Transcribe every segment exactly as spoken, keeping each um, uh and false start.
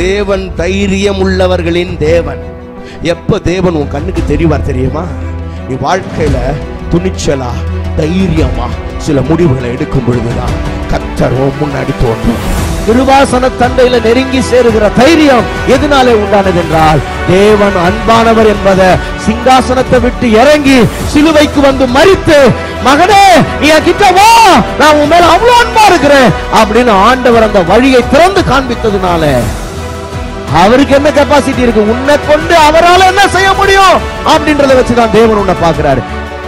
தேவன் தைரியம் உள்ளவர்களின் தேவன். எப்ப தேவன் உன் கண்ணுக்கு தெரிவார் தெரியுமா? நீ வாழ்க்கையில துணிச்சலா தைரியமா சில முடிவுகளை எடுக்கும் பொழுதுதான் கர்த்தர் முன்னாடி தோன்றும். கிருபாசன தண்டையில நெருங்கி சேருகிற தைரியம் எதனாலே உண்டானது என்றால், தேவன் அன்பானவர் என்பதை சிங்காசனத்தை விட்டு இறங்கி சிலுவைக்கு வந்து மரித்து, மகனே நீ கிட்ட வா, நான் உன் மேல அவ்வளவு அன்பா இருக்கிறேன் அப்படின்னு ஆண்டவர் அந்த வழியை திறந்து காண்பித்ததுனால அவருக்கு என்ன கெப்பாசிட்டி இருக்கு, உன்னை கொண்டு அவரால் என்ன செய்ய முடியும் அப்படின்றத வச்சுதான் தேவன் உன்னை பார்க்கிறாரு.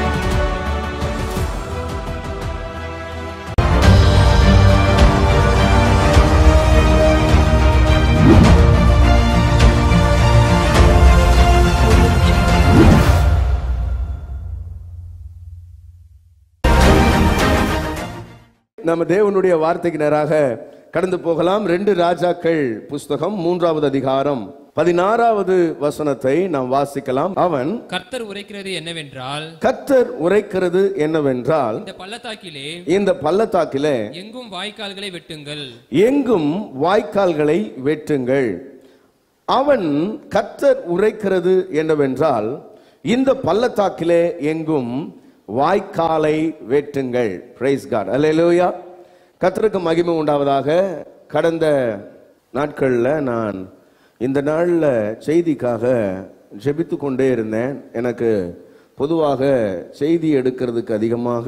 நம்ம தேவனுடைய வார்த்தைக்கு நேராக கடந்து போகலாம். ரெண்டு ராஜாக்கள் புஸ்தகம் மூன்றாவது அதிகாரம் பதினாறாவது வசனத்தை நாம் வாசிக்கலாம். அவன் கர்த்தர் உரைக்கிறது என்னவென்றால் கர்த்தர் உரைக்கிறது என்னவென்றால் இந்த பள்ளத்தாக்கிலே இந்த பள்ளத்தாக்கிலே எங்கும் வாய்க்கால்களை வெட்டுங்கள், எங்கும் வாய்க்கால்களை வெட்டுங்கள். அவன் கர்த்தர் உரைக்கிறது என்னவென்றால் இந்த பள்ளத்தாக்கிலே எங்கும் வாய்க்காலை வெட்டுங்கள். பிரைஸ் காட், அல்லேலூயா. கர்த்தருக்கு மகிமை உண்டாவதாக. கடந்த நாட்களில் நான் இந்த நாளில் செய்திக்காக ஜெபித்து கொண்டே இருந்தேன். எனக்கு பொதுவாக செய்தி எடுக்கிறதுக்கு அதிகமாக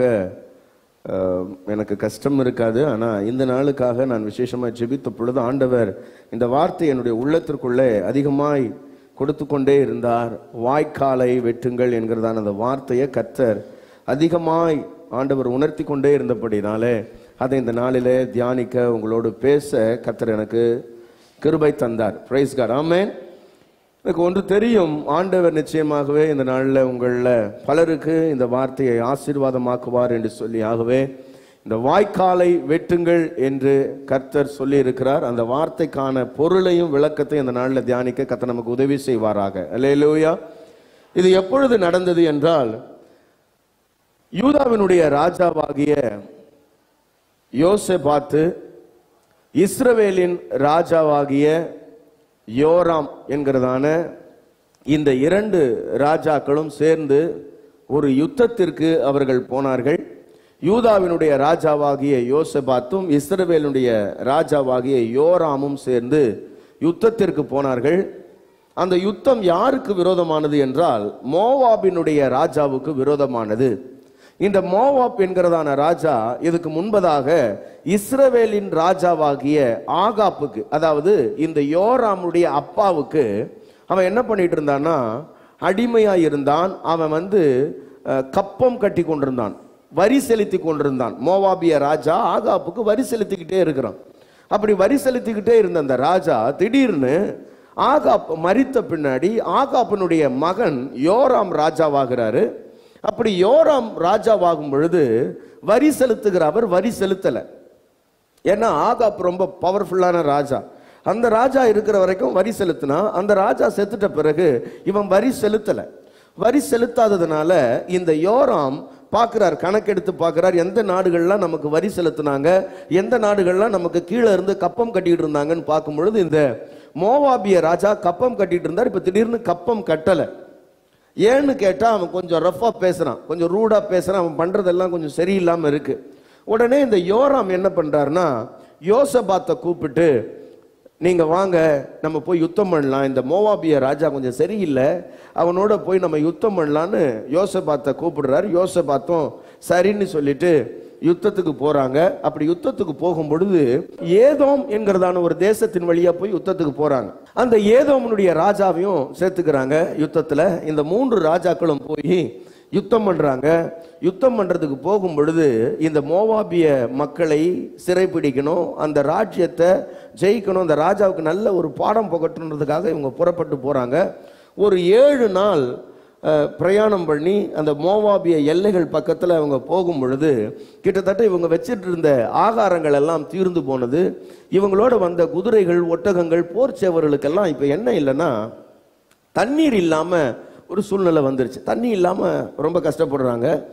எனக்கு கஷ்டம் இருக்காது. ஆனால் இந்த நாளுக்காக நான் விசேஷமாக ஜெபித்த பொழுது ஆண்டவர் இந்த வார்த்தை என்னுடைய உள்ளத்திற்குள்ளே அதிகமாய் கொடுத்து கொண்டே இருந்தார். வாய்க்காலை வெட்டுங்கள் என்கிறதான அந்த வார்த்தையை கர்த்தர் அதிகமாய் ஆண்டவர் உணர்த்தி கொண்டே இருந்தபடினாலே அதை இந்த நாளிலே தியானிக்க உங்களோடு பேச கர்த்தர் எனக்கு கிருபை தந்தார். பிரைஸ் காட், ஆமென். எனக்கு ஒன்று தெரியும், ஆண்டவர் நிச்சயமாகவே இந்த நாளில் உங்களில் பலருக்கு இந்த வார்த்தையை ஆசீர்வாதமாக்குவார் என்று சொல்லி, ஆகவே இந்த வாய்க்காலை வெட்டுங்கள் என்று கர்த்தர் சொல்லி இருக்கிறார். அந்த வார்த்தைக்கான பொருளையும் விளக்கத்தை இந்த நாளில் தியானிக்க கர்த்தர் நமக்கு உதவி செய்வாராக. அல்லேலூயா. இது எப்பொழுது நடந்தது என்றால், யூதாவினுடைய ராஜாவாகிய யோசபாத்து இஸ்ரவேலின் ராஜாவாகிய யோராம் என்கிறதான இந்த இரண்டு ராஜாக்களும் சேர்ந்து ஒரு யுத்தத்திற்கு அவர்கள் போனார்கள். யூதாவினுடைய ராஜாவாகிய யோசபாத்தும் இஸ்ரவேலுடைய ராஜாவாகிய யோராமும் சேர்ந்து யுத்தத்திற்கு போனார்கள். அந்த யுத்தம் யாருக்கு விரோதமானது என்றால், மோவாபினுடைய ராஜாவுக்கு விரோதமானது. இந்த மோவாப் என்கிறதான ராஜா இதுக்கு முன்பதாக இஸ்ரவேலின் ராஜாவாகிய ஆகாப்புக்கு, அதாவது இந்த யோராமுடைய அப்பாவுக்கு அவன் என்ன பண்ணிட்டு இருந்தான்னா, அடிமையா இருந்தான். அவன் வந்து கப்பம் கட்டி கொண்டிருந்தான், வரி செலுத்தி கொண்டிருந்தான். மோவாபிய ராஜா ஆகாப்புக்கு வரி செலுத்திக்கிட்டே இருக்கிறான். அப்படி வரி செலுத்திக்கிட்டே இருந்த அந்த ராஜா திடீர்னு ஆகாப் மரித்த பின்னாடி ஆகாப்பினுடைய மகன் யோராம் ராஜாவாகிறாரு. அப்படி யோராம் ராஜாவாகும் பொழுது வரி செலுத்துகிற அவர் வரி செலுத்தலை. ஏன்னா ஆகாப் ரொம்ப பவர்ஃபுல்லான ராஜா. அந்த ராஜா இருக்கிற வரைக்கும் வரி செலுத்தினா, அந்த ராஜா செத்துட்ட பிறகு இவன் வரி செலுத்தலை. வரி செலுத்தாததுனால இந்த யோராம் பார்க்கிறார், கணக்கெடுத்து பார்க்கிறார், எந்த நாடுகள்லாம் நமக்கு வரி செலுத்தினாங்க, எந்த நாடுகள்லாம் நமக்கு கீழே இருந்து கப்பம் கட்டிட்டு இருந்தாங்கன்னு பார்க்கும் பொழுது இந்த மோவாபிய ராஜா கப்பம் கட்டிட்டு இருந்தார். இப்போ திடீர்னு கப்பம் கட்டலை. ஏன்னு கேட்டால் அவன் கொஞ்சம் ரஃபாக பேசுகிறான், கொஞ்சம் ரூடாக பேசுகிறான், அவன் பண்ணுறதெல்லாம் கொஞ்சம் சரியில்லாமல் இருக்குது. உடனே இந்த யோராம் என்ன பண்ணுறாருன்னா, யோசபாத்தை கூப்பிட்டு, நீங்கள் வாங்க நம்ம போய் யுத்தம் பண்ணலாம், இந்த மோவாபிய ராஜா கொஞ்சம் சரியில்லை, அவனோட போய் நம்ம யுத்தம் பண்ணலான்னு யோசபாத்தை கூப்பிடுறாரு. யோசபாத்தும் சரின்னு சொல்லிட்டு யுத்தத்துக்கு போறாங்க. அப்படி யுத்தத்துக்கு போகும் பொழுது ஏதோம் என்கிறதான ஒரு தேசத்தின் வழியா போய் யுத்தத்துக்கு போறாங்க. அந்த ஏதோமனுடைய ராஜாவையும் சேர்த்துக்கிறாங்க யுத்தத்துல. இந்த மூன்று ராஜாக்களும் போய் யுத்தம் பண்றாங்க. யுத்தம் பண்றதுக்கு போகும் பொழுது இந்த மோவாபிய மக்களை சிறைப்பிடிக்கணும், அந்த ராஜ்யத்தை ஜெயிக்கணும், அந்த ராஜாவுக்கு நல்ல ஒரு பாடம் புகட்டுன்றதுக்காக இவங்க புறப்பட்டு போறாங்க. ஒரு ஏழு நாள் பிரயாணம் பண்ணி அந்த மோவாபிய எல்லைகள் பக்கத்தில் அவங்க போகும் பொழுது கிட்டத்தட்ட இவங்க வச்சிட்டு இருந்த ஆகாரங்கள் எல்லாம் தீர்ந்து போனது. இவங்களோட வந்த குதிரைகள், ஒட்டகங்கள், போர் சேவர்களுக்கெல்லாம் இப்போ என்ன இல்லைன்னா தண்ணீர் இல்லாமல் ஒரு சூழ்நிலை வந்துருச்சு. தண்ணி இல்லாமல் ரொம்ப கஷ்டப்படுறாங்க.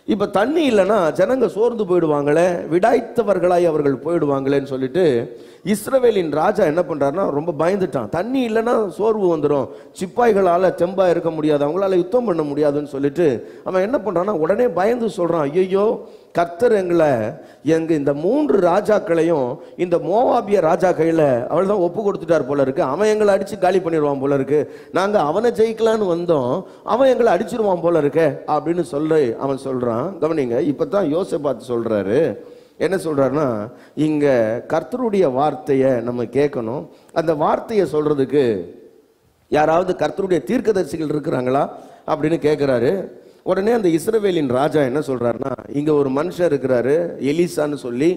இப்ப தண்ணி இல்லைன்னா ஜனங்க சோர்ந்து போயிடுவாங்களே, விடாய்த்தவர்களாய் அவர்கள் போயிடுவாங்களேன்னு சொல்லிட்டு இஸ்ரவேலின் ராஜா என்ன பண்றாருன்னா ரொம்ப பயந்துட்டான். தண்ணி இல்லைன்னா சோர்வு வந்துடும், சிப்பாய்களால தெம்பா இருக்க முடியாது, அவங்களால யுத்தம் பண்ண முடியாதுன்னு சொல்லிட்டு அவன் என்ன பண்றான்னா உடனே பயந்து சொல்றான், ஐயோ கர்த்தர் எங்களை எங்க இந்த மூன்று ராஜாக்களையும் இந்த மோவாபிய ராஜா கையில அவள் தான் ஒப்பு கொடுத்துட்டார் போல இருக்கு, அவன் எங்களை அடிச்சு காலி பண்ணிடுவான் போல இருக்கு, நாங்க அவனை ஜெயிக்கலான்னு வந்தோம், அவன் எங்களை அடிச்சிருவான் போல இருக்கு அப்படின்னு சொல்லி அவன் சொல்றான். கவனிங்க, இப்பதான் யோசேபாத் சொல்றாரு, என்ன சொல்றாருன்னா இங்க கர்த்தருடைய வார்த்தையை நம்ம கேட்கணும். அந்த வார்த்தையை சொல்றதுக்கு யாராவது கர்த்தருடைய தீர்க்கதரிசிகள் இருக்கிறாங்களா அப்படின்னு கேட்கிறாரு. உடனே அந்த இஸ்ரவேலின் ராஜா என்ன சொல்றாருன்னா, இங்க ஒரு மனுஷன் இருக்கிறாரு எலிசான்னு சொல்லி,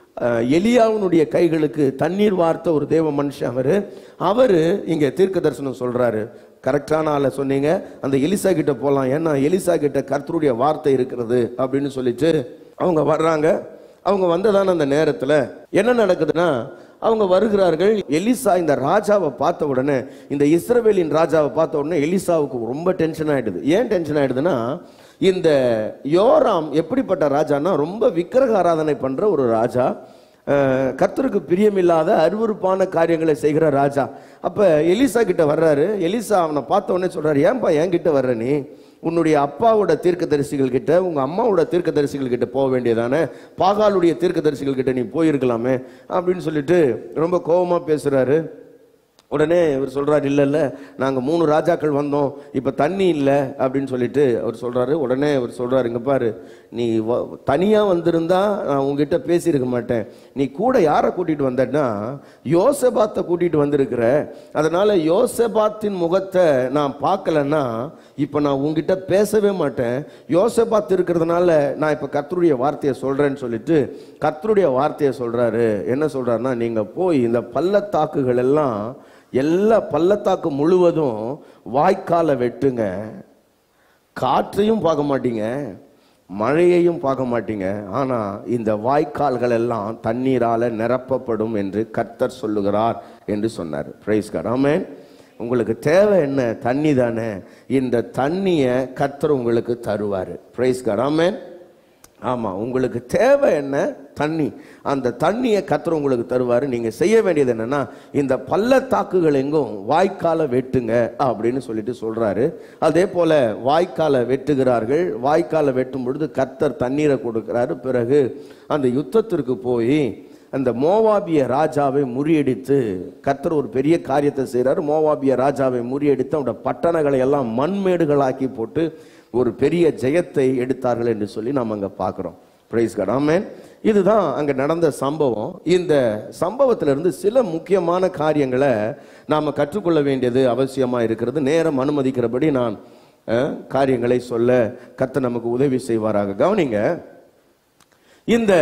எலியாவுடைய கைகளுக்கு தண்ணீர் வார்த்த ஒரு தேவ மனுஷன் அவரு அவரு இங்க தீர்க்க தரிசனம் சொல்றாரு. கரெக்டான ஆளை சொன்னீங்க, அந்த எலிசா கிட்ட போலாம், ஏன்னா எலிசா கிட்ட கர்த்தருடைய வார்த்தை இருக்கிறது அப்படின்னு சொல்லிட்டு அவங்க வர்றாங்க. அவங்க வந்ததான அந்த நேரத்துல என்ன நடக்குதுன்னா, அவங்க வருகிறார்கள். எலிசா இந்த ராஜாவை பார்த்த உடனே, இந்த இஸ்ரவேலின் ராஜாவை பார்த்த உடனே எலிசாவுக்கு ரொம்ப டென்ஷன் ஆயிடுது. ஏன் டென்ஷன் ஆயிடுதுன்னா, இந்த யோராம் எப்படிப்பட்ட ராஜான்னா ரொம்ப விக்கிரக ஆராதனை பண்ற ஒரு ராஜா, கர்த்தருக்கு பிரியமில்லாத அருவருப்பான காரியங்களை செய்கிற ராஜா. அப்ப எலிசா கிட்ட வர்றாரு. எலிசா அவனை பார்த்த உடனே சொல்றாரு, ஏன்பா என் கிட்ட வர்ற, நீ உன்னுடைய அப்பாவோட தீர்க்க தரிசிகள் கிட்ட உங்க அம்மாவோட தீர்க்க தரிசிகள் கிட்ட போக வேண்டியதானே, பாகாலுடைய தீர்க்க தரிசிகள் கிட்ட நீ போயிருக்கலாமே அப்படின்னு சொல்லிட்டு ரொம்ப கோபமா பேசுறாரு. உடனே இவர் சொல்றாரு, இல்ல இல்ல நாங்க மூணு ராஜாக்கள் வந்தோம், இப்ப தண்ணி இல்லை அப்படின்னு சொல்லிட்டு அவர் சொல்றாரு. உடனே அவர் சொல்றாரு, இங்க பாரு, நீ தனியா வந்திருந்தா நான் உங்ககிட்ட பேசியிருக்க மாட்டேன், நீ கூட யாரை கூட்டிட்டு வந்தன்னா யோசபாத்தை கூட்டிட்டு வந்திருக்கிற, அதனால யோசபாத்தின் முகத்தை நான் பார்க்கலன்னா இப்ப நான் உங்ககிட்ட பேசவே மாட்டேன், யோசபாத் இருக்கிறதுனால நான் இப்ப கர்த்தருடைய வார்த்தையை சொல்றேன்னு சொல்லிட்டு கர்த்தருடைய வார்த்தையை சொல்றாரு. என்ன சொல்றாருன்னா, நீங்க போய் இந்த பள்ளத்தாக்குகள் எல்லாம் எல்லா பள்ளத்தாக்கு முழுவதும் வாய்க்கால வெட்டுங்க, காற்றையும் பார்க்க மாட்டீங்க, மழையையும் பார்க்க மாட்டீங்க, ஆனா இந்த வாய்க்கால்கள் எல்லாம் தண்ணீரால நிரப்பப்படும் என்று கர்த்தர் சொல்லுகிறார் என்று சொன்னார். பிரைஸ் காட், ஆமென். உங்களுக்கு தேவை என்ன? தண்ணி தானே, இந்த தண்ணியை கர்த்தர் உங்களுக்கு தருவார். பிரைஸ் காட், ஆமென். ஆமா, உங்களுக்கு தேவை என்ன? தண்ணி. அந்த தண்ணியை கர்த்தர் உங்களுக்கு தருவாரு. நீங்க செய்ய வேண்டியது என்னன்னா, இந்த பள்ளத்தாக்குகள் எங்கும் வாய்க்கால வெட்டுங்க அப்படின்னு சொல்லிட்டு சொல்றாரு. அதே போல வாய்க்கால வெட்டுகிறார்கள். வாய்க்கால வெட்டும் பொழுது கர்த்தர் தண்ணீரை கொடுக்கிறாரு. பிறகு அந்த யுத்தத்திற்கு போய் அந்த மோவாபிய ராஜாவை முறியடித்து கர்த்தர் ஒரு பெரிய காரியத்தை செய்கிறார். மோவாபிய ராஜாவை முறியடித்து அவருடைய பட்டணங்களை எல்லாம் மண்மேடுகளாக்கி போட்டு ஒரு பெரிய ஜெயத்தை எடுத்தார்கள் என்று சொல்லி நாம் அங்க பார்க்கிறோம். பிரைஸ் காட், ஆமென். இதுதான் அங்க நடந்த சம்பவம். இந்த சம்பவத்திலிருந்து சில முக்கியமான காரியங்களை நாம கற்றுக்கொள்ள வேண்டியது அவசியமா இருக்கிறது. நேரம் அனுமதிக்கிறபடி நான் காரியங்களை சொல்ல கர்த்தர் நமக்கு உதவி செய்வாராக. கவனிங்க, இந்த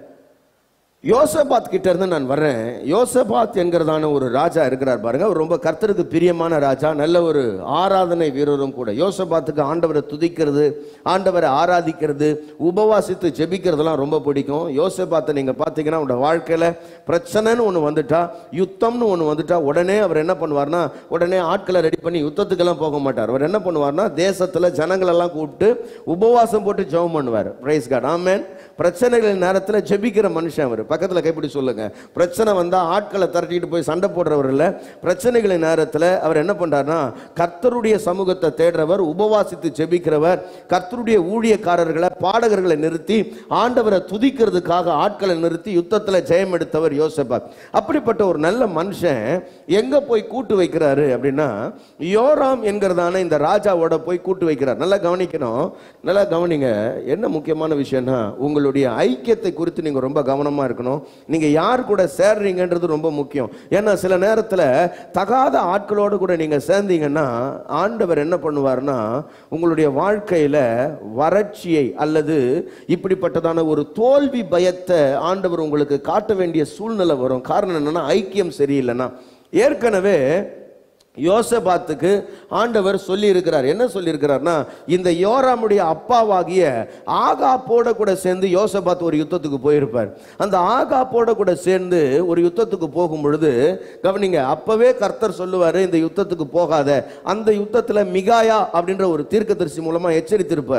யோசபாத் கிட்ட இருந்து நான் வர்றேன். யோசபாத் என்கிறதான ஒரு ராஜா இருக்கிறார் பாருங்க. அவர் ரொம்ப கர்த்தருக்கு பிரியமான ராஜா, நல்ல ஒரு ஆராதனை வீரரும் கூட. யோசபாத்துக்கு ஆண்டவரை துதிக்கிறது, ஆண்டவரை ஆராதிக்கிறது, உபவாசித்து ஜெபிக்கிறதுலாம் ரொம்ப பிடிக்கும். யோசபாத்தை நீங்க பார்த்தீங்கன்னா அவருடைய வாழ்க்கையில பிரச்சனைன்னு ஒன்று வந்துட்டா, யுத்தம்னு ஒன்று வந்துட்டா, உடனே அவர் என்ன பண்ணுவார்னா, உடனே ஆட்களை ரெடி பண்ணி யுத்தத்துக்கெல்லாம் போக மாட்டார். அவர் என்ன பண்ணுவார்னா, தேசத்துல ஜனங்களெல்லாம் கூப்பிட்டு உபவாசம் போட்டு ஜெபம் பண்ணுவார். பிரைஸ் காட், ஆமென். பிரச்சனைகளின் நேரத்தில் ஜெபிக்கிற மனுஷன் அவர். பக்கத்தில் கைப்பிடி சொல்லுங்க. பிரச்சனை வந்தா ஆட்களை திரட்டிட்டு போய் சண்டை போடுறவர் இல்ல. பிரச்சனைகளின் நேரத்தில் அவர் என்ன பண்றாருன்னா, கர்த்தருடைய சமூகத்தை தேடுறவர், உபவாசித்து ஜெபிக்கிறவர், கர்த்தருடைய ஊழியக்காரர்களை பாடகர்களை நிறுத்தி ஆண்டவரை துதிக்கிறதுக்காக ஆட்களை நிறுத்தி யுத்தத்தில் ஜெயம் எடுத்தவர் யோசபாத். அப்படிப்பட்ட ஒரு நல்ல மனுஷன் எங்க போய் கூட்டு வைக்கிறாரு அப்படின்னா, யோராம் என்கிறதான இந்த ராஜாவோட போய் கூட்டு வைக்கிறார். நல்லா கவனிக்கணும், நல்லா கவனிங்க. என்ன முக்கியமான விஷயம்னா, உங்களுடைய ஐக்கியத்தை குறித்து நீங்க ரொம்ப கவனமா இருக்கணும். நீங்க யார் கூட சேர்றீங்கன்றது ரொம்ப முக்கியம். ஏன்னா சில நேரத்தில் தகாத ஆட்களோடு கூட நீங்க சேர்ந்தீங்கன்னா ஆண்டவர் என்ன பண்ணுவார்னா, உங்களுடைய வாழ்க்கையில வறட்சியை அல்லது இப்படிப்பட்டதான ஒரு தோல்வி பயத்தை ஆண்டவர் உங்களுக்கு காட்ட வேண்டிய சூழ்நிலை வரும். காரணம் என்னன்னா, ஐக்கியம் சரியில்லைன்னா. ஏற்கனவே யோசபாத்துக்கு ஆண்டவர் சொல்லி இருக்கிறார். என்ன சொல்லி இருக்கிறார்னா, இந்த யோராமுடைய அப்பாவாகிய ஆகாப்போட கூட சேர்ந்து யோசபாத் ஒரு யுத்தத்துக்கு போயிருப்பார். அந்த ஆகாப்போட கூட சேர்ந்து ஒரு யுத்தத்துக்கு போகும் பொழுது கவனிங்க, அப்பவே கர்த்தர் சொல்லுவாரு, இந்த யுத்தத்துக்கு போகாத. அந்த யுத்தத்துல மிகாயா அப்படின்ற ஒரு தீர்க்கதரிசி மூலமா எச்சரித்திருப்பார்.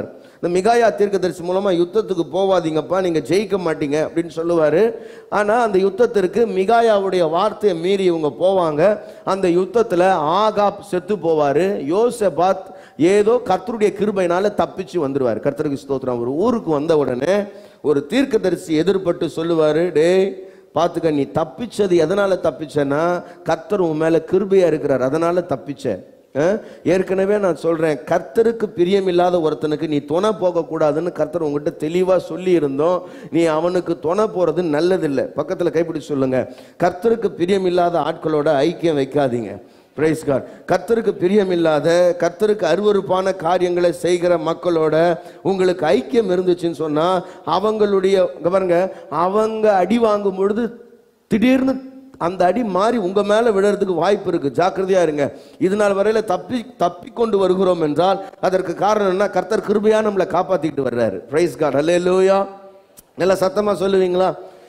இந்த மிகாயா தீர்க்கதரிசி மூலமா யுத்தத்துக்கு போவாதீங்கப்பா, நீங்க ஜெயிக்க மாட்டீங்க அப்படின்னு சொல்லுவாரு. ஆனா அந்த யுத்தத்திற்கு மிகாயாவுடைய வார்த்தையை மீறி இவங்க போவாங்க. அந்த யுத்தத்துல ஆகாப் செத்து போவாரு. யோசபாத் ஏதோ கர்த்தருடைய கிருபையினால தப்பிச்சு வந்துருவாரு. கர்த்தருக்கு ஸ்தோத்திரம். ஒரு ஊருக்கு வந்த உடனே ஒரு தீர்க்கதரிசி எதிர்பட்டு சொல்லுவாரு, டேய் பார்த்துக்க, நீ தப்பிச்சது எதனால தப்பிச்சேன்னா கர்த்தர் உன் மேல கிருபையா இருக்கிறார், அதனால தப்பிச்ச. ஏற்கனவே நான் சொல்றேன், கர்த்தருக்கு பிரியமில்லாத ஒருத்தனுக்கு நீ துணை போக கூடாதுன்னு கர்த்தர் உங்ககிட்ட தெளிவா சொல்லி இருந்தோம். நீ அவனுக்கு துணை போறது நல்லதில்லை. பக்கத்துல கைப்பிடி சொல்லுங்க, கர்த்தருக்கு பிரியமில்லாத ஆட்களோட ஐக்கியம் வைக்காதீங்க. Praise God. கர்த்தருக்கு பிரியமில்லாத, கர்த்தருக்கு அருவருப்பான காரியங்களை செய்கிற மக்களோட உங்களுக்கு ஐக்கியம் இருந்துச்சுன்னு சொன்னா அவங்களுடைய பாருங்க, அவங்க அடி வாங்கும் பொழுது திடீர்னு அந்த அடி மாறி உங்க மேல விழுறதுக்கு வாய்ப்பு இருக்கு. ஜாக்கிரதையா இருங்க. இது நாள் வரையில தப்பி தப்பி கொண்டு வருகிறோம் என்றால் அதற்கு காரணம் என்ன? கர்த்தர் கிருபையா நம்மளை காப்பாத்திட்டு வர்றாரு. Praise God. அல்லேலூயா. நல்லா சத்தமா சொல்லுவீங்களா?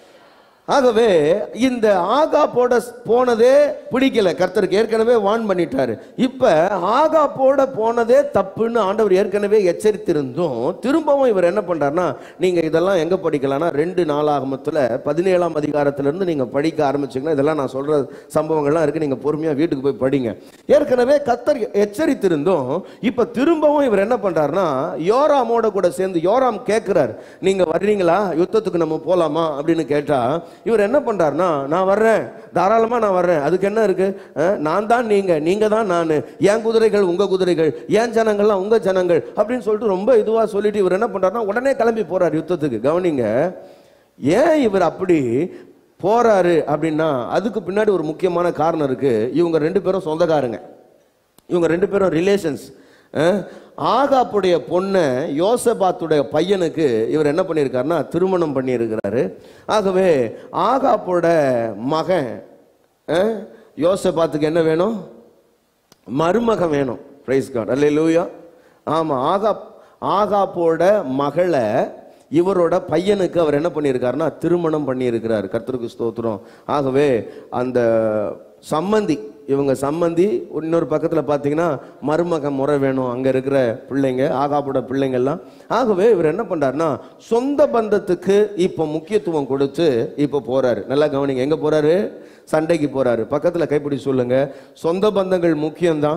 ஆகவே இந்த ஆகாப்போட போனதே பிடிக்கல கர்த்தருக்கு, ஏற்கனவே வான் பண்ணிட்டாரு. இப்ப ஆகாப்போட போனதே தப்புன்னு ஆண்டவர் ஏற்கனவே எச்சரித்திருந்தும் திரும்பவும் இவர் என்ன பண்றாருன்னா, நீங்க இதெல்லாம் எங்க படிக்கலாம்னா ரெண்டு நாளாகமத்துல பதினேழாம் அதிகாரத்துல இருந்து நீங்க படிக்க ஆரம்பிச்சீங்கன்னா இதெல்லாம் நான் சொல்ற சம்பவங்கள்லாம் இருக்கு, நீங்க பொறுமையா வீட்டுக்கு போய் படிங்க. ஏற்கனவே கர்த்தர் எச்சரித்திருந்தும் இப்ப திரும்பவும் இவர் என்ன பண்றாருன்னா, யோராமோட கூட சேர்ந்து யோராம் கேட்கிறார், நீங்க வர்றீங்களா, யுத்தத்துக்கு நம்ம போலாமா அப்படின்னு கேட்டா இவர் என்ன பண்றாருன்னா, நான் வர்றேன், தாராளமா நான் வர்றேன், அதுக்கு என்ன இருக்கு, நான் தான் நீங்க, நீங்க தான் நான், என் குதிரைகள் உங்க குதிரைகள், என் ஜனங்கள்லாம் உங்க ஜனங்கள் அப்படின்னு சொல்லிட்டு ரொம்ப இதுவா சொல்லிட்டு இவர் என்ன பண்றாருன்னா உடனே கிளம்பி போறாரு யுத்தத்துக்கு. கவனிங்க, ஏன் இவர் அப்படி போறாரு அப்படின்னா அதுக்கு பின்னாடி ஒரு முக்கியமான காரணம் இருக்கு. இவங்க ரெண்டு பேரும் சொந்தக்காரங்க, இவங்க ரெண்டு பேரும் ரிலேஷன்ஸ். ஆகாப்புடைய பொண்ணை யோசபாத்துடைய பையனுக்கு இவர் என்ன பண்ணியிருக்காருன்னா திருமணம் பண்ணியிருக்கிறாரு. ஆகவே ஆகாப்போட மகன் யோசபாத்துக்கு என்ன வேணும்? மருமகன் வேணும். Praise God. அல்லேலூயா. ஆமா, ஆகாப் ஆகாப்போட மகளை இவரோட பையனுக்கு அவர் என்ன பண்ணியிருக்காருன்னா திருமணம் பண்ணியிருக்கிறார். கர்த்தருக்கு ஸ்தோத்திரம். ஆகவே அந்த சம்மந்தி, இவங்க சம்மந்தி, இன்னொரு பக்கத்தில் பார்த்தீங்கன்னா மருமக முறை வேணும் அங்கே இருக்கிற பிள்ளைங்க, ஆகாப்போட பிள்ளைங்கள்லாம். ஆகவே இவர் என்ன பண்ணுறாருன்னா சொந்த பந்தத்துக்கு இப்போ முக்கியத்துவம் கொடுத்து இப்போ போறாரு. நல்லா கவனிங்க, எங்கே போறாரு? சண்டைக்கு போறாரு. பக்கத்தில் கைப்பிடி சொல்லுங்க, சொந்த பந்தங்கள் முக்கியம்தான்,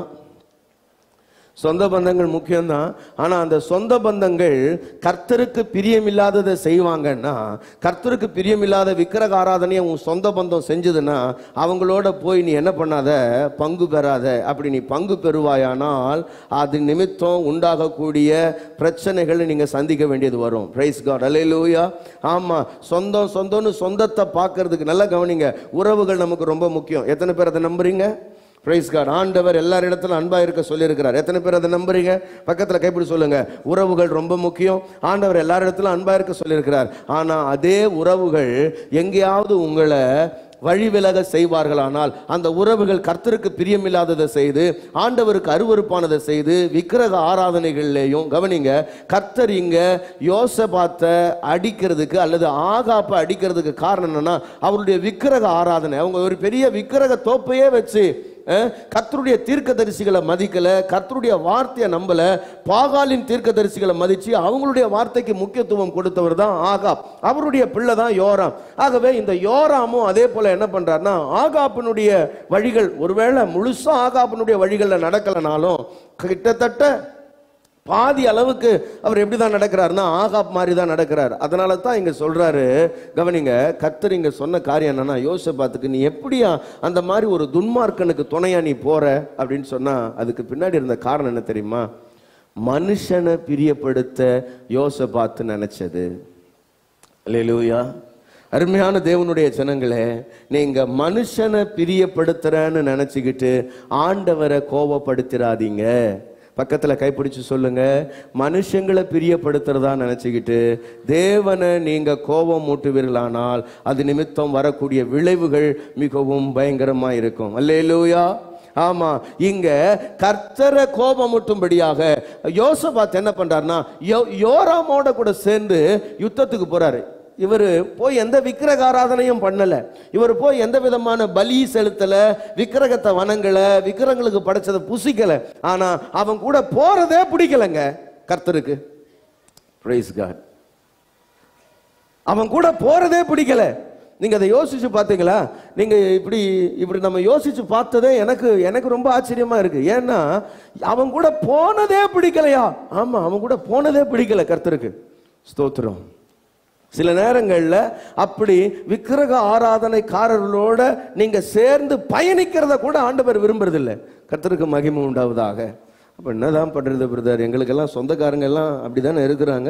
சொந்த பந்தங்கள் முக்கியம்தான். ஆனா அந்த சொந்த பந்தங்கள் கர்த்தருக்கு பிரியமில்லாததை செய்வாங்கன்னா, கர்த்தருக்கு பிரியமில்லாத விக்கிரக ஆராதனையை உன் சொந்த பந்தம் செஞ்சதுன்னா அவங்களோட போய் நீ என்ன பண்ணாத, பங்கு பெறாத. அப்படி நீ பங்கு பெறுவாயானால் அது நிமித்தம் உண்டாகக்கூடிய பிரச்சனைகளை நீங்க சந்திக்க வேண்டியது வரும். Praise God. அல்லேலூயா. ஆமா, சொந்தம் சொந்தம்னு சொந்தத்தை பார்க்கறதுக்கு நல்லா கவனிங்க, உறவுகள் நமக்கு ரொம்ப முக்கியம். எத்தனை பேர் அதை நம்புறீங்க? Praise God. ஆண்டவர் எல்லாரிடத்திலும் அன்பா இருக்க சொல்லி இருக்கிறார். எத்தனை பேர் அதை நம்புறீங்க? பக்கத்துல கைப்பிடி சொல்லுங்க, உறவுகள் ரொம்ப முக்கியம். ஆண்டவர் எல்லாரிடத்திலும் அன்பா இருக்க சொல்லி இருக்கிறார். ஆனா அதே உறவுகள் எங்கேயாவது உங்களை வழி விலக செய்வார்களானால் அந்த உறவுகள் கர்த்தருக்கு பிரியமில்லாததை செய்து ஆண்டவருக்கு அருவருப்பானதை செய்து விக்கிரக ஆராதனைகள்லையும், கவனிங்க, கர்த்தர் இங்க யோசபாத்தை அடிக்கிறதுக்கு அல்லது ஆகாப்பை அடிக்கிறதுக்கு காரணம் என்னன்னா அவருடைய விக்கிரக ஆராதனை. அவங்க ஒரு பெரிய விக்கிரக தோப்பையே வச்சு கர்த்தருடைய தீர்க்கதரிசிகளை மதிக்கல, கர்த்தருடைய வார்த்தையை நம்பல, பாகாலின் தீர்க்கதரிசிகளை மதிச்சு அவங்களுடைய வார்த்தைக்கு முக்கியத்துவம் கொடுத்தவர் தான் ஆகாப். அவருடைய பிள்ளை தான் யோராம். ஆகவே இந்த யோராமும் அதே போல என்ன பண்றாருன்னா ஆகாப்பினுடைய வழிகள், ஒருவேளை முழுசா ஆகாப்பினுடைய வழிகளில் நடக்கலனாலும் கிட்டத்தட்ட பாதி அளவுக்கு அவர் எப்படிதான் நடக்கிறாருன்னா ஆகாப் மாதிரி தான் நடக்கிறார். அதனால தான் இங்க சொல்றாரு, கவனிங்க, கர்த்தர் இங்க சொன்ன காரியம் என்னன்னா, யோசபாத்துக்கு நீ எப்படியா அந்த மாதிரி ஒரு துன்மார்க்கனுக்கு துணையா நீ போற அப்படின்னு சொன்னா அதுக்கு பின்னாடி இருந்த காரணம் என்ன தெரியுமா? மனுஷனை பிரியப்படுத்த யோசபாத்து நினைச்சது. அல்லேலூயா. அருமையான தேவனுடைய ஜனங்களே, நீங்க மனுஷனை பிரியப்படுத்துறன்னு நினைச்சுக்கிட்டு ஆண்டவரை கோபப்படுத்திடாதீங்க. பக்கத்துல கைப்பிடிச்சு சொல்லுங்க, மனுஷங்களை பிரியப்படுத்துறதா நினைச்சுக்கிட்டு தேவனை நீங்க கோபம் மூட்டுவீர்களானால் அது நிமித்தம் வரக்கூடிய விளைவுகள் மிகவும் பயங்கரமா இருக்கும். அல்லேலூயா. ஆமா, இங்க கர்த்தரை கோபம் மூட்டும்படியாக யோசபாத் என்ன பண்றாருன்னா யோராமோட கூட சேர்ந்து யுத்தத்துக்கு போறாரு. இவர் போய் எந்த விக்கிரக ஆராதனையும் பண்ணல, இவர் போய் எந்த விதமான பலி செலுத்தல, விக்கிரகத்தை வணங்கல, விக்கிரகங்களுக்கு படைச்சதை புசிக்கல. ஆனா அவன் கூட போறதே பிடிக்கலங்க கர்த்தருக்கு. Praise God. அவன் கூட போறதே பிடிக்கல. நீங்க அதை யோசிச்சு பார்த்தீங்களா? நீங்க இப்படி இப்படி நம்ம யோசிச்சு பார்த்ததே எனக்கு எனக்கு ரொம்ப ஆச்சரியமா இருக்கு. ஏன்னா அவன் கூட போனதே பிடிக்கலையா? ஆமா, அவன் கூட போனதே பிடிக்கல. கர்த்தருக்கு ஸ்தோத்திரம். சில நேரங்கள்ல அப்படி விக்கிரக ஆராதனைக்காரர்களோட நீங்க சேர்ந்து பயணிக்கிறத கூட ஆண்டவர் விரும்புறது இல்லை. கர்த்தருக்கு மகிமை உண்டாவதாக. அப்ப என்னதான் பண்றது பிரதர்? எங்களுக்கெல்லாம் சொந்தக்காரங்க எல்லாம் அப்படிதானே இருக்கிறாங்க.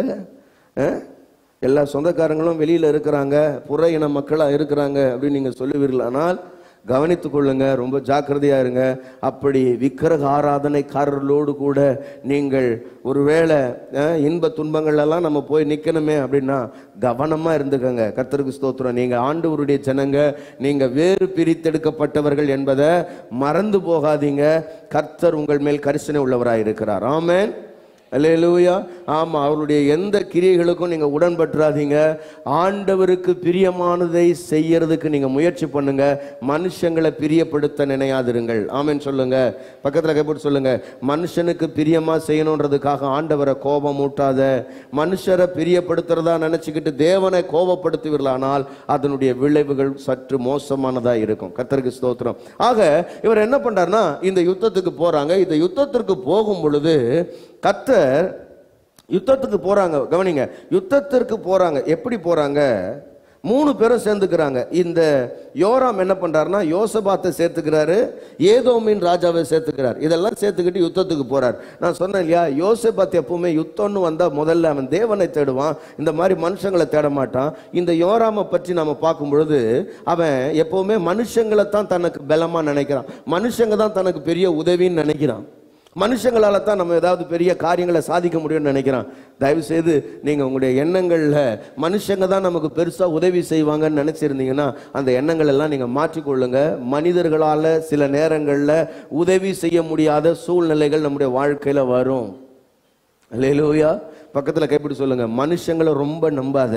எல்லா சொந்தக்காரங்களும் வெளியில இருக்கிறாங்க, புற இன மக்களா இருக்கிறாங்க அப்படின்னு நீங்க சொல்லுவீர்களானால் கவனித்துக் கொள்ளுங்க, ரொம்ப ஜாக்கிரதையா இருங்க. அப்படி விக்கிரக ஆராதனைக்காரர்களோடு கூட நீங்கள் ஒருவேளை இன்ப துன்பங்கள் எல்லாம் நம்ம போய் நிக்கணுமே அப்படின்னா கவனமா இருந்துக்கங்க. கர்த்தருக்கு ஸ்தோத்திரம். நீங்க ஆண்டவருடைய ஜனங்க, நீங்க வேறு பிரித்தெடுக்கப்பட்டவர்கள் என்பதை மறந்து போகாதீங்க. கர்த்தர் உங்கள் மேல் கரிசனை உள்ளவராய் இருக்கிறார். ஆமென். அல்லேலூயா. ஆமா, அவருடைய எந்த கிரியைகளுக்கும் நீங்க உடன்பட்டுறாதீங்க. ஆண்டவருக்கு பிரியமானதை செய்யறதுக்கு நீங்க முயற்சி பண்ணுங்க. மனுஷங்களை பிரியப்படுத்த நினையாதிருங்கள். ஆமென் சொல்லுங்க. பக்கத்துல கைப்பற்றி சொல்லுங்க, மனுஷனுக்கு பிரியமா செய்யணுன்றதுக்காக ஆண்டவரை கோபம் ஊட்டாத. மனுஷரை பிரியப்படுத்துறதா நினைச்சுக்கிட்டு தேவனை கோபப்படுத்துவீர்களானால் அதனுடைய விளைவுகள் சற்று மோசமானதா இருக்கும். கர்த்தருக்கு ஸ்தோத்திரம். ஆக இவர் என்ன பண்றாருன்னா, இந்த யுத்தத்துக்கு போறாங்க. இந்த யுத்தத்திற்கு போகும் பொழுது கர்த்தர் யுத்தத்துக்கு போறாங்க. கவனிங்க, யுத்தத்திற்கு போறாங்க. எப்படி போறாங்க? மூணு பேரும் சேர்ந்துக்கிறாங்க. இந்த யோராம் என்ன பண்றாருன்னா யோசபாத்தை சேர்த்துக்கிறாரு, ஏதோமின் ராஜாவை சேர்த்துக்கிறார். இதெல்லாம் சேர்த்துக்கிட்டு யுத்தத்துக்கு போறார். நான் சொன்னேன் இல்லையா, யோசபாத் எப்பவுமே யுத்தம்னு வந்தா முதல்ல அவன் தேவனை தேடுவான், இந்த மாதிரி மனுஷங்களை தேட மாட்டான். இந்த யோராமை பற்றி நாம பார்க்கும் பொழுது அவன் எப்பவுமே மனுஷங்களை தான் தனக்கு பலமா நினைக்கிறான், மனுஷங்க தான் தனக்கு பெரிய உதவின்னு நினைக்கிறான், மனுஷங்களால தான் நம்ம ஏதாவது பெரிய காரியங்களை சாதிக்க முடியும்னு நினைக்கிறான். தயவு செய்து நீங்க உங்களுடைய எண்ணங்கள்ல மனுஷங்க தான் நமக்கு பெருசா உதவி செய்வாங்கன்னு நினைச்சிருந்தீங்கன்னா அந்த எண்ணங்கள் எல்லாம் நீங்க மாற்றிக்கொள்ளுங்க. மனிதர்களால சில நேரங்கள்ல உதவி செய்ய முடியாத சூழ்நிலைகள் நம்முடைய வாழ்க்கையில வரும். அல்லேலூயா. பக்கத்துல கைப்பிடி சொல்லுங்க, மனுஷங்களை ரொம்ப நம்பாத.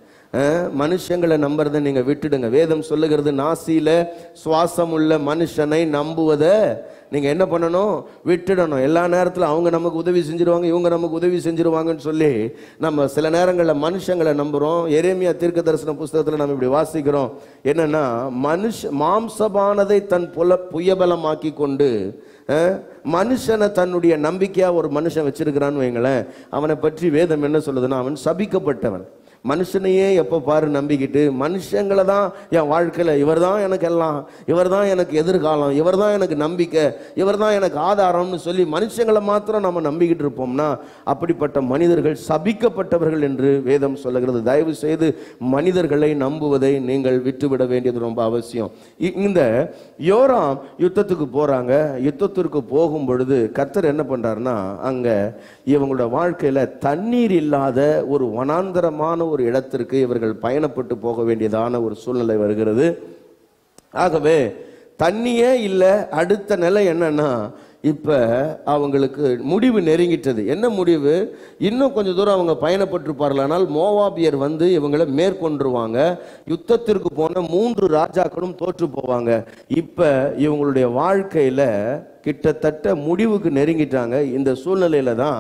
மனுஷங்களை நம்புறதை நீங்க விட்டுடுங்க. வேதம் சொல்லுகிறது, நாசியில சுவாசம் உள்ள மனுஷனை நம்புவதை நீங்க என்ன பண்ணணும்? விட்டுடணும். எல்லா நேரத்தில் அவங்க நமக்கு உதவி செஞ்சிருவாங்க, இவங்க நமக்கு உதவி செஞ்சிருவாங்கன்னு சொல்லி நம்ம சில நேரங்களில் மனுஷங்களை நம்புறோம். எரேமியா தீர்க்க தரிசன புஸ்தகத்தில் நம்ம இப்படி வாசிக்கிறோம். என்னன்னா, மனுஷ மாம்சமானதை தன் புல புயபலமாக்கி கொண்டு மனுஷனை தன்னுடைய நம்பிக்கையா ஒரு மனுஷன் வச்சிருக்கிறான்னு வைங்களேன், அவனை பற்றி வேதம் என்ன சொல்லுதுன்னா, அவன் சபிக்கப்பட்டவன். மனுஷனையே எப்போ பாரு நம்பிக்கிட்டு மனுஷங்களை தான் என் வாழ்க்கையில், இவர் தான் எனக்கு எல்லாம், இவர் தான் எனக்கு எதிர்காலம், இவர் தான் எனக்கு நம்பிக்கை, இவர் தான் எனக்கு ஆதாரம்னு சொல்லி மனுஷங்களை மாத்திரம் நம்ம நம்பிக்கிட்டு இருப்போம்னா அப்படிப்பட்ட மனிதர்கள் சபிக்கப்பட்டவர்கள் என்று வேதம் சொல்லுகிறது. தயவு செய்து மனிதர்களை நம்புவதை நீங்கள் விட்டுவிட வேண்டியது ரொம்ப அவசியம். இந்த யோராம் யுத்தத்துக்கு போறாங்க. யுத்தத்திற்கு போகும் பொழுது கர்த்தர் என்ன பண்றாருன்னா, அங்க இவங்களோட வாழ்க்கையில தண்ணீர் இல்லாத ஒரு வனாந்தரமான ஒரு இடத்திற்கு இவர்கள் பயணப்பட்டு போக வேண்டியதான ஒரு சூழ்நிலை வருகிறது. ஆகவே தண்ணியே இல்லை. அடுத்த நிலை என்னன்னா, இப்ப அவங்களுக்கு முடிவு நெருங்கிட்டது. என்ன முடிவு? இன்னும் கொஞ்சம் தூரம் அவங்க பயணப்பட்டிருப்பார்களானால் மோவாபியர் வந்து இவங்களை மேற்கொண்டுருவாங்க. யுத்தத்திற்கு போன மூன்று ராஜாக்களும் தோற்று போவாங்க. இப்ப இவங்களுடைய வாழ்க்கையில கிட்டத்தட்ட முடிவுக்கு நெருங்கிட்டாங்க. இந்த சூழ்நிலையில தான்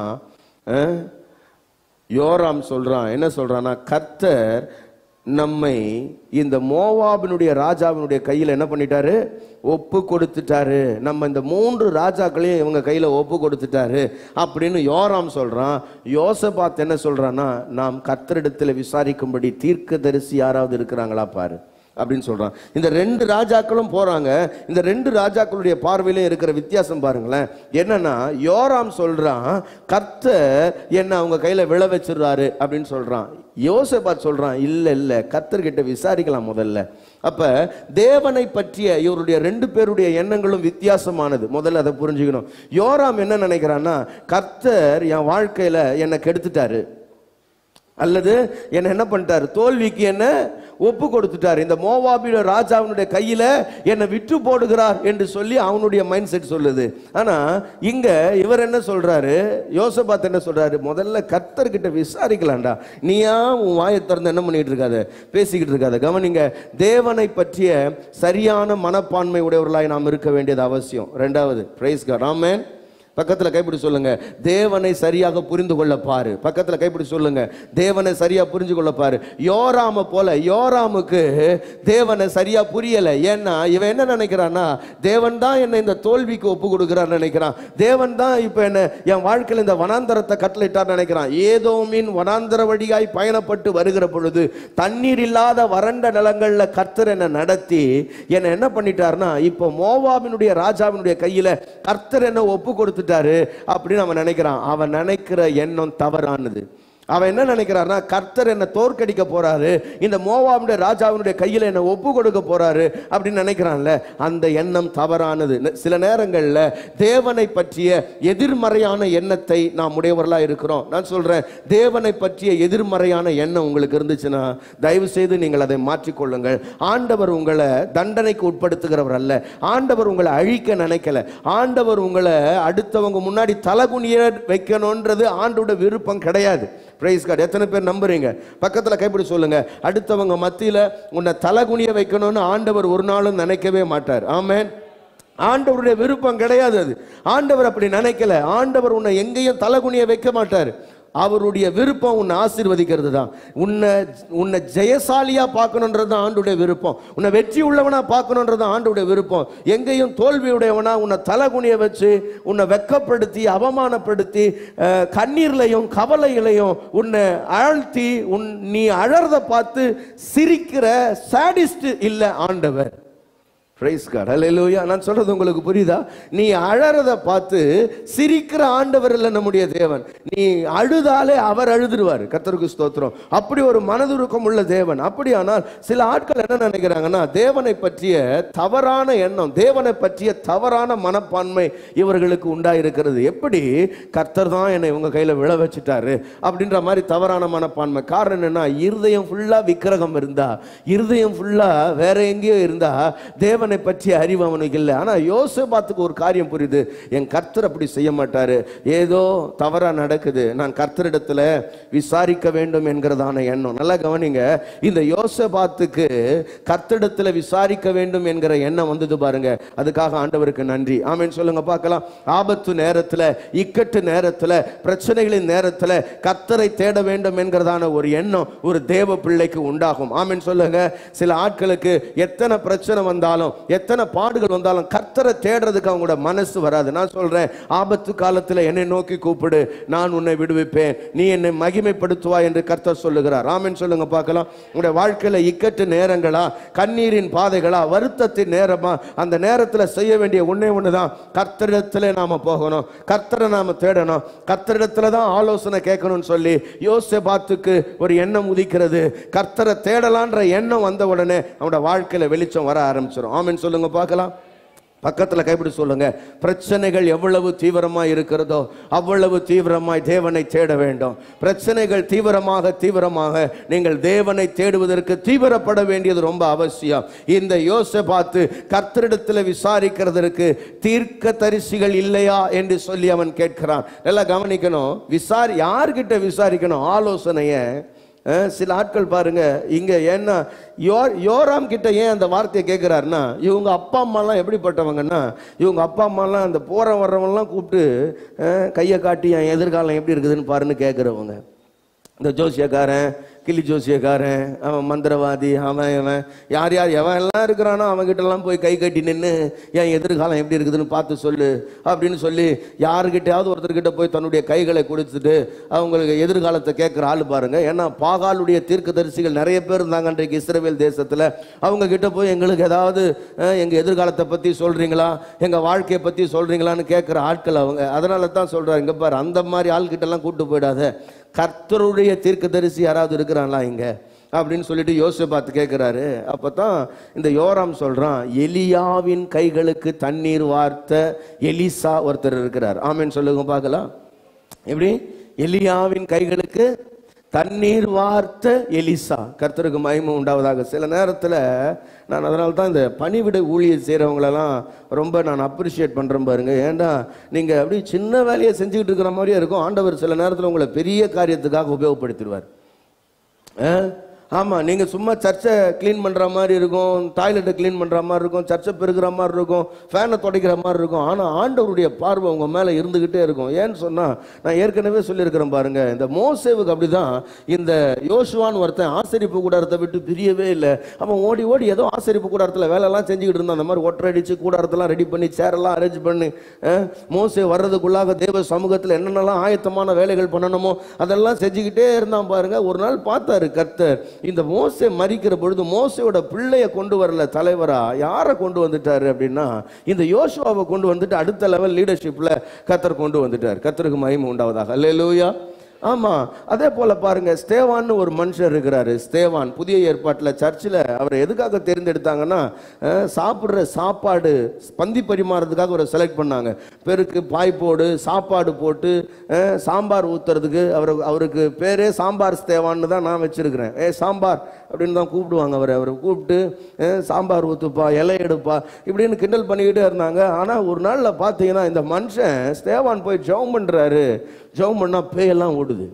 யோராம் சொல்றான். என்ன சொல்றான்னா, கர்த்தர் நம்மை இந்த மோவாபினுடைய ராஜாவினுடைய கையில் என்ன பண்ணிட்டாரு? ஒப்பு கொடுத்துட்டாரு. நம்ம இந்த மூன்று ராஜாக்களையும் இவங்க கையில ஒப்பு கொடுத்துட்டாரு அப்படின்னு யோராம் சொல்றான். யோசபாத் என்ன சொல்றான்னா, நாம் கர்த்தரிடத்தில் விசாரிக்கும்படி தீர்க்கதரிசி யாராவது இருக்கிறாங்களா பாரு அப்படின்னு சொல்றான். இந்த ரெண்டு ராஜாக்களும் போறாங்க. இந்த ரெண்டு ராஜாக்களுடைய பார்வையில இருக்கிற வித்தியாசம் பாருங்களேன். என்னன்னா, யோராம் சொல்றான், கர்த்தர் என்ன அவங்க கையில விழ வச்சிருக்காரு அப்படின்னு சொல்றான். யோசபாத் சொல்றான், இல்ல இல்ல, கர்த்தர்கிட்ட விசாரிக்கலாம் முதல்ல. அப்ப தேவனை பற்றிய இவருடைய ரெண்டு பேருடைய எண்ணங்களும் வித்தியாசமானது. முதல்ல அதை புரிஞ்சுக்கணும். யோராம் என்ன நினைக்கிறான்னா, கர்த்தர் என் வாழ்க்கையில என்னை கெடுத்துட்டாரு, அல்லது என்ன என்ன பண்ணிட்டாரு, தோல்விக்கு என்ன ஒப்பு கொடுத்துட்டார், இந்த மோவாபிய ராஜாவினுடைய கையில என்னை விட்டு போடுகிறார் என்று சொல்லி அவனுடைய மைண்ட் செட் சொல்லுது. ஆனா இங்க இவர் என்ன சொல்றாரு, யோசபாத் என்ன சொல்றாரு, முதல்ல கர்த்தர்கிட்ட விசாரிக்கலாம்டா, நீயா உன் வாயை திறந்து என்ன பண்ணிட்டு இருக்காத, பேசிக்கிட்டு இருக்காத. கவனிங்க, தேவனை பற்றிய சரியான மனப்பான்மை உடையவர்களாய் நாம் இருக்க வேண்டியது அவசியம். ரெண்டாவது, பிரைஸ் காட், ஆமென். பக்கத்துல கைப்பிடி சொல்லுங்க, தேவனை சரியாக புரிந்து கொள்ள பாரு. பக்கத்துல கைப்பிடி சொல்லுங்க, தேவனை சரியா புரிஞ்சு கொள்ள பாரு. யோராம போல, யோராமுக்கு தேவனை சரியா புரியல. ஏன்னா இவன் என்ன நினைக்கிறான்னா, தேவன் தான் என்னை இந்த தோல்விக்கு ஒப்பு கொடுக்கிறார் நினைக்கிறான். தேவன் தான் இப்ப என்ன என் வாழ்க்கையில் இந்த வனாந்தரத்தை கட்டளையிட்டார் நினைக்கிறான். ஏதோமின் வனாந்தர வழியாய் பயணப்பட்டு வருகிற பொழுது தண்ணீர் இல்லாத வறண்ட நிலங்கள்ல கர்த்தர் என்ன நடத்தி என்ன என்ன பண்ணிட்டார்னா, இப்போ மோவாபினுடைய ராஜாவினுடைய கையில கர்த்தர் என்ன ஒப்பு கொடுத்து அப்படின்னு அவன் நினைக்கிறான். அவன் நினைக்கிற எண்ணம் தவறானது. அவன் என்ன நினைக்கிறான்னா, கர்த்தர் என்ன தோற்கடிக்க போறாரு, இந்த மோவாபுடைய ராஜாவினுடைய கையில என்ன ஒப்பு கொடுக்க போறாரு அப்படின்னு நினைக்கிறான்ல, அந்த எண்ணம் தவறானது. சில நேரங்கள்ல தேவனை பற்றிய எதிர்மறையான எண்ணத்தை நாம் உடையவர்களா இருக்கிறோம். நான் சொல்றேன், தேவனை பற்றிய எதிர்மறையான எண்ணம் உங்களுக்கு இருந்துச்சுன்னா தயவு செய்து நீங்கள் அதை மாற்றிக்கொள்ளுங்கள். ஆண்டவர் உங்களை தண்டனைக்கு உட்படுத்துகிறவர் அல்ல. ஆண்டவர் உங்களை அழிக்க நினைக்கல. ஆண்டவர் உங்களை அடுத்தவங்க முன்னாடி தலகுனிய வைக்கணும்ன்றது ஆண்டோட விருப்பம் கிடையாது. Praise God. எத்தனை பேர் நம்புறீங்க? பக்கத்துல கைப்பிடி சொல்லுங்க, அடுத்தவங்க மத்தியில உன்னை தலகுனிய வைக்கணும்னு ஆண்டவர் ஒரு நாளும் நினைக்கவே மாட்டார். ஆமென். ஆண்டவருடைய விருப்பம் கிடையாது அது. ஆண்டவர் அப்படி நினைக்கல. ஆண்டவர் உன்னை எங்கேயும் தலகுனிய வைக்க மாட்டார். அவருடைய விருப்பம் உன்னை ஆசீர்வதிக்கிறது தான். உன்னை உன்னை ஜெயசாலியா பார்க்கணுன்றது தான் ஆண்டுடைய விருப்பம். உன்னை வெற்றி உள்ளவனா பார்க்கணுன்றது தான் ஆண்டுடைய விருப்பம். எங்கேயும் தோல்வியுடையவனா உன்னை தலகுனிய வச்சு உன்னை வெக்கப்படுத்தி அவமானப்படுத்தி கண்ணீர்லையும் கவலையிலையும் உன்னை ஆழ்த்தி உன் நீ அழறத பார்த்து சிரிக்கிற சாடிஸ்ட் இல்லை ஆண்டவர். Praise God. ஹல்லேலூயா. நான் சொல்றது உங்களுக்கு புரியுதா? நீ அழறத பார்த்து சிரிக்கிற ஆண்டவர் இல்லை நம்முடைய தேவன். நீ அழுதாலே அவர் அழுதுருவார். கர்த்தருக்கு ஸ்தோத்திரம். அப்படி ஒரு மனதுருக்கம் உள்ள தேவன். அப்படியானால் சில ஆட்கள் என்ன நினைக்கிறாங்கன்னா, தேவனை பற்றிய தவறான எண்ணம், தேவனை பற்றிய தவறான மனப்பான்மை இவர்களுக்கு உண்டாயிருக்கிறது. எப்படி கர்த்தர் தான் என்னை உங்க கையில விழ வச்சுட்டாரு அப்படின்ற மாதிரி தவறான மனப்பான்மை. காரணம் என்னன்னா, இருதயம் ஃபுல்லா விக்கிரகம் இருந்தா, இருதயம் ஃபுல்லா வேற எங்கேயோ இருந்தா தேவன் பற்றிய அறிவு அவனுக்கு இல்லை. ஆனா யோசேபாத்துக்கு ஒரு காரியம் புரியுது, என் கர்த்தர் அப்படி செய்ய மாட்டாரு, ஏதோ தவறா நடக்குது, நான் கர்த்தரிடத்துல விசாரிக்க வேண்டும் என்கிறதான எண்ணம். நல்லா கவனிங்க, இந்த யோசேபாத்துக்கு கர்த்தரிடத்துல விசாரிக்க வேண்டும் என்கிற எண்ணம் வந்தது பாருங்க. அதுக்காக ஆண்டவருக்கு நன்றி. ஆமென் சொல்லுங்க பார்க்கலாம். ஆபத்து நேரத்துல, இக்கட்டு நேரத்துல, பிரச்சனைகளின் நேரத்துல கர்த்தரை தேட வேண்டும் என்கிறதான ஒரு எண்ணம் ஒரு தேவ பிள்ளைக்கு உண்டாகும். ஆமென் சொல்லுங்க. சில ஆட்களுக்கு எத்தனை பிரச்சனை வந்தாலும், எத்தனை பாடுகள் வந்தாலும் கர்த்தரை தேடுறதுக்கு அவங்களோட மனசு வராது. நான் சொல்றேன், ஆபத்து காலத்தில் என்னை நோக்கி கூப்பிடு, நான் உன்னை விடுவிப்பேன், நீ என்னை மகிமைப்படுத்துவா என்று கர்த்தர் சொல்லுகிறார். ஆமென் சொல்லுங்க பார்க்கலாம். உங்களுடைய வாழ்க்கையில இக்கட்டு நேரங்களா, கண்ணீரின் பாதைகளா, வருத்தத்தின் நேரமா, அந்த நேரத்தில் செய்ய வேண்டிய ஒன்னே ஒண்ணுதான், கர்த்தரிடத்துல நாம போகணும், கர்த்தரை நாம தேடணும், கர்த்தரிடத்துல தான் ஆலோசனை கேட்கணும்னு சொல்லி யோசேபாத்துக்கு ஒரு எண்ணம் உதிக்கிறது. கர்த்தரை தேடலான்ற எண்ணம் வந்த உடனே அவனோட வாழ்க்கையில வெளிச்சம் வர ஆரம்பிச்சிடும். ஆமென் சொல்லுங்க பார்க்கலாம். பக்கத்துல கைப்பிடி சொல்லுங்க, பிரச்சனைகள் எவ்வளவு தீவிரமாய் இருக்கிறதோ அவ்வளவு தீவிரமாய் தேவனை தேட வேண்டும். பிரச்சனைகள் தீவிரமாக தீவிரமாக நீங்கள் தேவனை தேடுவதற்கு தீவிரப்பட வேண்டியது ரொம்ப அவசியம். இந்த யோசேபாத்து கர்த்தரிடத்தில் விசாரிக்கிறதற்கு தீர்க்க தரிசிகள் இல்லையா என்று சொல்லி அவன் கேட்கிறான். எல்லாம் கவனிக்கணும். விசாரி யார்கிட்ட விசாரிக்கணும்? ஆலோசனைய சில ஆட்கள் பாருங்க இங்க ஏன்னா யோ யோராம் கிட்ட ஏன் அந்த வார்த்தையை கேட்கிறாருன்னா, இவங்க அப்பா அம்மாலாம் எப்படிப்பட்டவங்கன்னா, இவங்க அப்பா அம்மாலாம் அந்த போற வர்றவங்கலாம் கூப்பிட்டு கையை காட்டி என் எதிர்காலம் எப்படி இருக்குதுன்னு பாருன்னு கேட்குறவங்க. இந்த ஜோசியக்காரன், கிளி ஜோசியக்காரன், அவன் மந்திரவாதி, அவன் இவன் யார் யார் எவன் எல்லாம் இருக்கிறானோ அவங்ககிட்டலாம் போய் கை கட்டி நின்று என் எதிர்காலம் எப்படி இருக்குதுன்னு பார்த்து சொல்லு அப்படின்னு சொல்லி யாருக்கிட்டையாவது ஒருத்தர்கிட்ட போய் தன்னுடைய கைகளை கொடுத்துட்டு அவங்களுக்கு எதிர்காலத்தை கேட்குற ஆள் பாருங்க. ஏன்னா பாகாலுடைய தீர்க்கதரிசிகள் நிறைய பேர் இருந்தாங்க அன்றைக்கு இஸ்ரவேல் தேசத்தில். அவங்க கிட்ட போய் எங்களுக்கு ஏதாவது எங்கள் எதிர்காலத்தை பற்றி சொல்கிறீங்களா, எங்கள் வாழ்க்கையை பற்றி சொல்கிறீங்களான்னு கேட்குற ஆட்கள் அவங்க. அதனால தான் சொல்கிறார், இங்கே பாரு அந்த மாதிரி ஆள்கிட்டலாம் கூப்பிட்டு போயிடாத, கர்த்தருடைய தீர்க்கதரிசி யாராவது இருக்கிறாங்களா இங்க அப்படின்னு சொல்லிட்டு யோசேபாத்து கேட்கிறாரு. அப்பதான் இந்த யோராம் சொல்றான், எலியாவின் கைகளுக்கு தண்ணீர் வார்த்த எலிசா ஒருத்தர் இருக்கிறார். ஆமென் சொல்லுங்க பார்க்கலாம். எப்படி? எலியாவின் கைகளுக்கு தண்ணீர் வார்த்த எலிசா. கர்த்தருக்கு மகிமை உண்டாவதாக. சில நேரத்தில் நான் அதனால தான் இந்த பணிவிட ஊழியர் செய்கிறவங்களெல்லாம் ரொம்ப நான் அப்ரிஷியேட் பண்ணுறேன் பாருங்க. ஏன்னா நீங்கள் அப்படி சின்ன வேலையை செஞ்சுக்கிட்டு இருக்கிற மாதிரியே இருக்கும். ஆண்டவர் சில நேரத்தில் உங்களை பெரிய காரியத்துக்காக உபயோகப்படுத்திடுவார். ஆமா, நீங்க சும்மா சர்ச்சை கிளீன் பண்ற மாதிரி இருக்கும், டாய்லெட்டை கிளீன் பண்ற மாதிரி இருக்கும், சர்ச்சை பெருக்கிற மாதிரி இருக்கும், ஃபேனை துடைக்கிற மாதிரி இருக்கும். ஆனா ஆண்டவருடைய பார்வை உங்க மேல இருந்துகிட்டே இருக்கும். ஏன்னு சொன்னா, நான் ஏற்கனவே சொல்லியிருக்கிறேன் பாருங்க, இந்த மோசேவுக்கு அப்படிதான். இந்த யோசுவான்னு ஒருத்தன் ஆசரிப்பு கூடாரத்தை விட்டு பிரியவே இல்லை. அவன் ஓடி ஓடி ஏதோ ஆசரிப்பு கூடாரத்தில் வேலையெல்லாம் செஞ்சுக்கிட்டு இருந்தான். அந்த மாதிரி ஒற்றை அடிச்சு கூடாரத்தெல்லாம் ரெடி பண்ணி சேரெல்லாம் அரேஞ்ச் பண்ணி மோசே வர்றதுக்குள்ளாக தேவ சமூகத்தில் என்னென்னலாம் ஆயத்தமான வேலைகள் பண்ணணுமோ அதெல்லாம் செஞ்சுக்கிட்டே இருந்தான் பாருங்க. ஒரு நாள் பார்த்தாரு கர்த்தர், இந்த மோசே மரிக்கிற பொழுது மோசேயோட பிள்ளைய கொண்டு வரல தலைவரா, யாரை கொண்டு வந்துட்டாரு அப்படின்னா இந்த யோசுவாவை கொண்டு வந்துட்டு அடுத்த லெவல் லீடர்ஷிப்ல கர்த்தர் கொண்டு வந்துட்டார். கர்த்தருக்கு மகிமை உண்டாவதாக. அல்லேலூயா. ஆமா, அதே போல பாருங்க, ஸ்தேவான்னு ஒரு மனுஷர் இருக்கிறாரு. ஸ்தேவான் புதிய ஏற்பாட்டில் சர்ச்சில் அவரை எதுக்காக தேர்ந்தெடுத்தாங்கன்னா, சாப்பிட்ற சாப்பாடு பந்தி பரிமாறதுக்காக அவரை செலக்ட் பண்ணாங்க. பெருக்கு பாய் போடு சாப்பாடு போட்டு சாம்பார் ஊத்துறதுக்கு அவர் அவருக்கு பேரே சாம்பார் ஸ்தேவான்னு தான் நான் வச்சிருக்கிறேன். ஏ சாம்பார் அப்படின்னு தான் கூப்பிடுவாங்க அவரை. அவரை கூப்பிட்டு சாம்பார் ஊத்துப்பா, இலை எடுப்பா இப்படின்னு கிண்டல் பண்ணிக்கிட்டே இருந்தாங்க. ஆனால் ஒரு நாளில் பார்த்தீங்கன்னா இந்த மனுஷன் ஸ்தேவான் போய் ஜெபம் பண்ணுறாரு. ஜெபம் பண்ணா பேயெல்லாம் ஓடுது,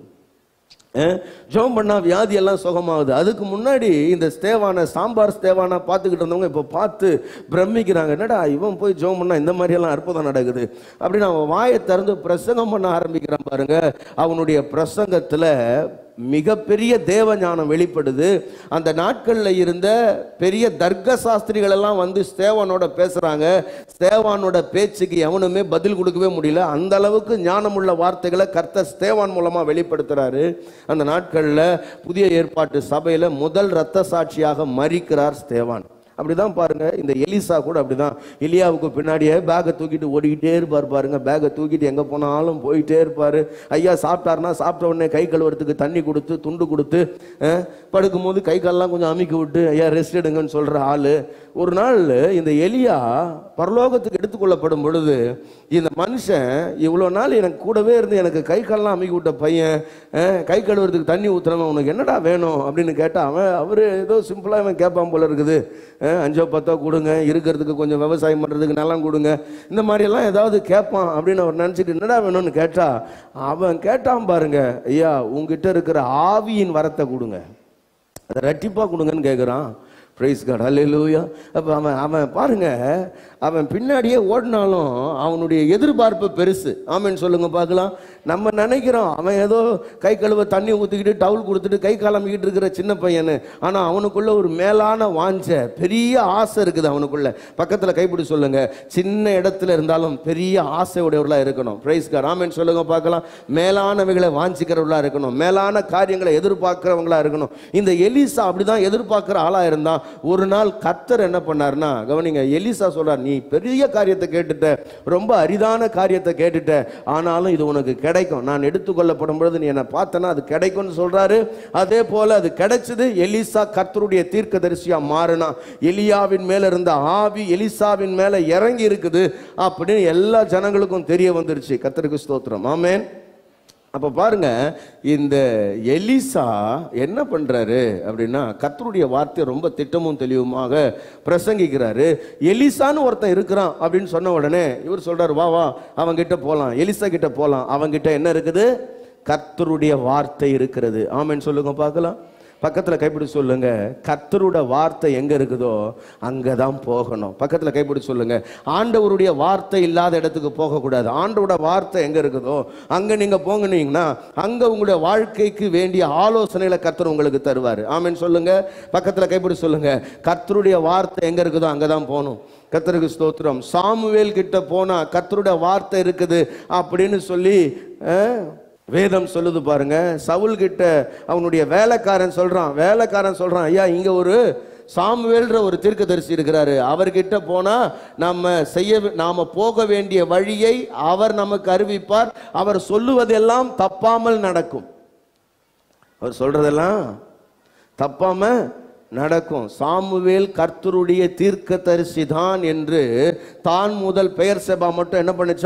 ஜெபம் பண்ணா வியாதி எல்லாம் சுகமாகுது. அதுக்கு முன்னாடி இந்த ஸ்தேவான சாம்பார் ஸ்தேவானா பார்த்துக்கிட்டு இருந்தவங்க இப்போ பார்த்து பிரமிக்கிறாங்க, என்னடா இவன் போய் ஜெபம் பண்ணா இந்த மாதிரி எல்லாம் அற்புதம் நடக்குது அப்படின்னு அவன் வாயை திறந்து பிரசங்கம் பண்ண ஆரம்பிக்கிறான் பாருங்க. அவனுடைய பிரசங்கத்துல மிகப்பெரிய தேவ ஞானம் வெளிப்படுது. அந்த நாட்களில் இருந்த பெரிய தர்க்க சாஸ்திரிகள் எல்லாம் வந்து ஸ்தேவானோட பேசுறாங்க. ஸ்தேவானோட பேச்சுக்கு எவனுமே பதில் கொடுக்கவே முடியல. அந்த அளவுக்கு ஞானமுள்ள வார்த்தைகளை கர்த்தர் ஸ்தேவான் மூலமா வெளிப்படுத்துறாரு. அந்த நாட்களில் புதிய ஏற்பாட்டு சபையில முதல் இரத்த சாட்சியாக மரிக்கிறார் ஸ்தேவான். அப்படிதான் பாருங்க, இந்த எலிசா கூட அப்படிதான். எலியாவுக்கு பின்னாடியே பேகை தூக்கிட்டு ஓடிக்கிட்டே இருப்பார் பாருங்க. பேகை தூக்கிட்டு எங்க போனாலும் போயிட்டே இருப்பாரு. ஐயா சாப்பிட்டாருன்னா சாப்பிட்ட உடனே கை கழுவுறதுக்கு தண்ணி கொடுத்து துண்டு கொடுத்து படுக்கும் போது கை காலெல்லாம் கொஞ்சம் அமுக்கி விட்டு ஐயா ரெஸ்ட் எடுங்கன்னு சொல்ற ஆளு. ஒரு நாள் இந்த எலியா பரலோகத்துக்கு எடுத்துக்கொள்ளப்படும் பொழுது இந்த மனுஷன் இவ்வளோ நாள் எனக்கு கூடவே இருந்து எனக்கு கை காலெல்லாம் அமுக்கி விட்ட பையன், கை கழுவுறதுக்கு தண்ணி ஊத்துறவன் உனக்கு என்னடா வேணும் அப்படின்னு கேட்டா அவன் அவரு ஏதோ சிம்பிளா அவன் கேட்பான் போல இருக்குது. அஞ்சோ பத்தோ கொடுங்க, இருக்கிறதுக்கு கொஞ்சம் விவசாயம் பண்ணுறதுக்கு நிலம் கொடுங்க, இந்த மாதிரியெல்லாம் ஏதாவது கேட்பான் அப்படின்னு அவர் நினச்சிட்டு என்னடா வேணும்னு கேட்டா அவன் கேட்டான் பாருங்க, ஐயா உங்ககிட்ட இருக்கிற ஆவியின் வரத்தை கொடுங்க, அதை ரெட்டிப்பா கொடுங்கன்னு கேட்குறான். பிரைஸ் காட், அல்லேலூயா. அப்போ அவன் அவன் பாருங்க, அவன் பின்னாடியே ஓடினாலும் அவனுடைய எதிர்பார்ப்பு பெருசு. ஆமேன்னு சொல்லுங்க பார்க்கலாம். நம்ம நினைக்கிறோம் அவன் ஏதோ கை கழுவ தண்ணி ஊற்றிக்கிட்டு டவுல் கொடுத்துட்டு கை காலமிக்கிட்டு இருக்கிற சின்ன பையனு. ஆனால் அவனுக்குள்ள ஒரு மேலான வாஞ்ச பெரிய ஆசை இருக்குது அவனுக்குள்ள. பக்கத்தில் கைப்பிடி சொல்லுங்க, சின்ன இடத்துல இருந்தாலும் பெரிய ஆசையுடையவர்களாக இருக்கணும். பிரைஸ் காட், ஆமேன்னு சொல்லுங்க பார்க்கலாம். மேலானவைகளை வாஞ்சிக்கிறவர்களாக இருக்கணும், மேலான காரியங்களை எதிர்பார்க்கிறவங்களா இருக்கணும். இந்த எலிசா அப்படிதான் எதிர்பார்க்கிற ஆளா இருந்தான். ஒரு நாள் கர்த்தர் என்ன பண்ணார்னா, கவனிங்க, எலிசா சொல்றார், நீ பெரிய காரியத்தை கேட்டுட்ட, ரொம்ப அரிதான காரியத்தை கேட்டுட்ட, ஆனாலும் இது உனக்கு கிடைக்கும். நான் எடுத்துக்கொள்ளப்படும் பொழுது நீ என்ன பார்த்தனா அது கிடைக்கும்னு சொல்றாரு. அதே போல அது கிடைச்சது. எலிசா கர்த்தருடைய தீர்க்கதரிசியா மாறினா. எலியாவின் மேல இருந்த ஆவி எலிசாவின் மேல இறங்கி இருக்குது அப்படின்னு எல்லா ஜனங்களுக்கும் தெரிய வந்துருச்சு. கர்த்தருக்கு ஸ்தோத்திரம், ஆமென். அப்ப பாருங்க, இந்த எலிசா என்ன பண்றாரு அப்படின்னா கர்த்தருடைய வார்த்தை ரொம்ப திட்டமும் தெளிவுமாக பிரசங்கிக்கிறாரு. எலிசான்னு ஒருத்தன் இருக்கிறான் அப்படின்னு சொன்ன உடனே இவர் சொல்றாரு, வா வா அவன் கிட்ட போலாம், எலிசா கிட்ட போலாம். அவன் கிட்ட என்ன இருக்குது? கர்த்தருடைய வார்த்தை இருக்கிறது. ஆமென் சொல்லுங்க பார்க்கலாம். பக்கத்தில் கைப்பிடி சொல்லுங்க, கர்த்தருடைய வார்த்தை எங்க இருக்குதோ அங்கதான் போகணும். பக்கத்தில் கைப்பிடி சொல்லுங்க, ஆண்டவருடைய வார்த்தை இல்லாத இடத்துக்கு போகக்கூடாது. ஆண்டவருடைய வார்த்தை எங்க இருக்குதோ அங்க நீங்க போங்கன்னீங்கன்னா அங்க உங்களுடைய வாழ்க்கைக்கு வேண்டிய ஆலோசனைகளை கர்த்தர் உங்களுக்கு தருவார். ஆமென் சொல்லுங்க. பக்கத்தில் கைப்பிடி சொல்லுங்க, கர்த்தருடைய வார்த்தை எங்க இருக்குதோ அங்கதான் போகணும். கர்த்தருக்கு ஸ்தோத்திரம். சாமுவேல் கிட்ட போனா கர்த்தருடைய வார்த்தை இருக்குது அப்படின்னு சொல்லி வேதம் சொல்லுது பாருங்க. சவுல் கிட்ட அவனுடைய வேலைக்காரன் சொல்றான், வேலைக்காரன் சொல்றான், ஐயா இங்க ஒரு சாமுவேல்ன்ற ஒரு தீர்க்கதரிசி இருக்கிறாரு, அவர்கிட்ட போனா நம்ம செய்ய நாம போக வேண்டிய வழியை அவர் நமக்கு அறிவிப்பார், அவர் சொல்லுவதெல்லாம் தப்பாமல் நடக்கும், அவர் சொல்றதெல்லாம் தப்பாம நடக்கும். சாமுவேல் கர்த்தருடைய தீர்க்கதரிசி தான் என்று தான் முதல் பெயர் செபா மட்டும் என்ன பண்ணுச்சான்?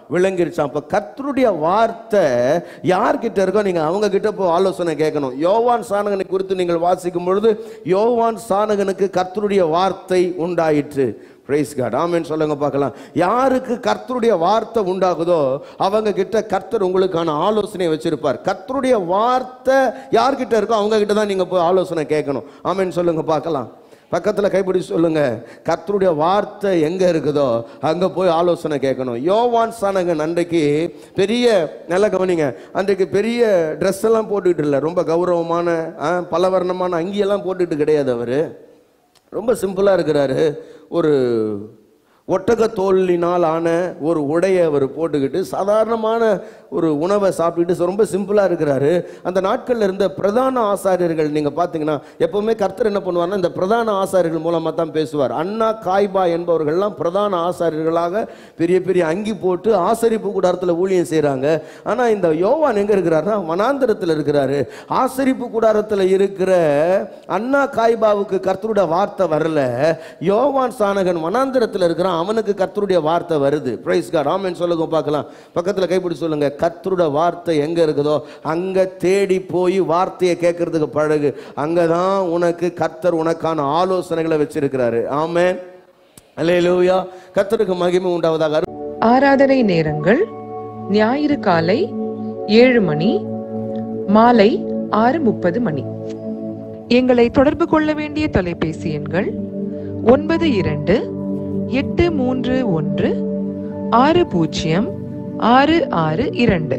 விளங்கிருச்சாம். அப்ப கர்த்தருடைய வார்த்தை யார்கிட்ட இருக்கோ நீங்க அவங்க கிட்ட போய் ஆலோசனை கேட்கணும். யோவான் சானகனை குறித்து நீங்கள் வாசிக்கும் பொழுது யோவான் சானகனுக்கு கர்த்தருடைய வார்த்தை உண்டாயிற்று. பிரைஸ் காட், ஆமென் சொல்லுங்க பார்க்கலாம். யாருக்கு கர்த்தருடைய வார்த்தை உண்டாகுதோ அவங்க கிட்ட கர்த்தர் உங்களுக்கான ஆலோசனை வச்சிருப்பார். கர்த்தருடைய வார்த்தை யார்கிட்ட இருக்கோ அவங்க கிட்ட தான் நீங்க போய் ஆலோசனை கேட்கணும். ஆமென் சொல்லுங்க பார்க்கலாம். பக்கத்தில் கைப்பிடி சொல்லுங்க, கர்த்தருடைய வார்த்தை எங்க இருக்குதோ அங்க போய் ஆலோசனை கேட்கணும். யோவான் சானகன் அன்றைக்கு பெரிய, நல்ல கவனிங்க, அன்றைக்கு பெரிய ட்ரெஸ் எல்லாம் போட்டுக்கிட்டு இல்லை, ரொம்ப கௌரவமான பலவர்ணமான அங்கியெல்லாம் போட்டுக்கிட்டு கிடையாது. அவரு ரொம்ப சிம்பிளா இருக்கிறாரு. ஒரு ஒட்டக தோலினால் ஆன ஒரு உடையை அவர் போட்டுக்கிட்டு சாதாரணமான ஒரு உணவை சாப்பிட்டுட்டு ரொம்ப சிம்பிளாக இருக்கிறாரு. அந்த நாட்களில் இருந்த பிரதான ஆசாரியர்கள் நீங்கள் பார்த்தீங்கன்னா எப்போவுமே கர்த்தர் என்ன பண்ணுவார்னா இந்த பிரதான ஆசாரியர்கள் மூலமாக தான் பேசுவார். அண்ணா காய்பா என்பவர்கள்லாம் பிரதான ஆசாரியர்களாக பெரிய பெரிய அங்கி போட்டு ஆசரிப்பு கூடாரத்தில் ஊழியம் செய்கிறாங்க. ஆனால் இந்த யோவான் எங்கே இருக்கிறாருன்னா வனாந்தரத்தில் இருக்கிறாரு. ஆசரிப்பு கூடாரத்தில் இருக்கிற அண்ணா காய்பாவுக்கு கர்த்தருடைய வார்த்தை வரல. யோவான் சானகன் வனாந்தரத்தில் இருக்கிறான், அவனுக்கு கர்த்தருடைய வார்த்தை வருது. பிரைஸ் காட், ஆமென் சொல்லுங்க பார்க்கலாம். பக்கத்தில் கைப்பிடி சொல்லுங்க, கர்த்தருடைய வார்த்தை எங்க இருக்குதோ அங்க தேடி போய் வார்த்தையை கேட்கறதுக்கு பழகு. அங்கதான் உனக்கு கர்த்தர் உனக்கான ஆலோசனைகளை வச்சிருக்கிறாரு. ஆமென், அல்லேலூயா. கர்த்தருக்கு மகிமை உண்டாவதாக. ஆராதனை நேரங்கள் ஞாயிறு காலை ஏழு மணி, மாலை ஆறு முப்பது மணி. எங்களை தொடர்பு கொள்ள வேண்டிய தொலைபேசி எண்கள் ஒன்பது இரண்டு எட்டு மூன்று ஒன்று ஆறு பூஜ்ஜியம் ஆறு ஆறு இரண்டு,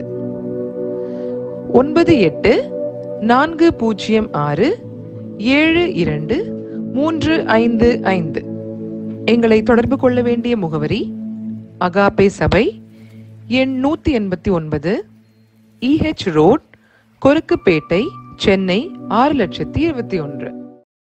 ஒன்பது எட்டு நான்கு பூஜ்ஜியம் ஆறு ஏழு இரண்டு மூன்று ஐந்து ஐந்து. எங்களை தொடர்பு கொள்ள வேண்டிய முகவரி அகாப்பே சபை, எண் நூத்தி எண்பத்தி ஒன்பது, இஹெச் ரோட், கொருக்குப்பேட்டை, சென்னை ஆறு லட்சத்தி இருபத்தி ஒன்று.